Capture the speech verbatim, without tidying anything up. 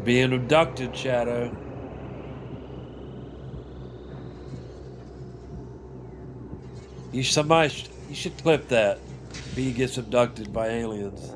Being abducted, Shadow. You somebody sh you should clip that. B gets abducted by aliens.